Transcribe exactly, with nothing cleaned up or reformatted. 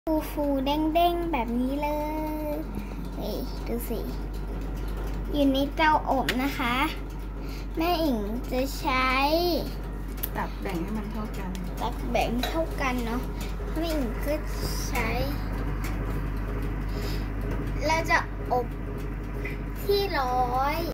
ฟูฟูเด้งเด้งแบบนี้เลยเฮ้ยดูสิอยู่ในเตาอบนะคะแม่อิงจะใช้ตักแบ่งให้มันเท่ากันตักแบ่งเท่ากันเนาะแม่อิงก็ใช้เราจะอบ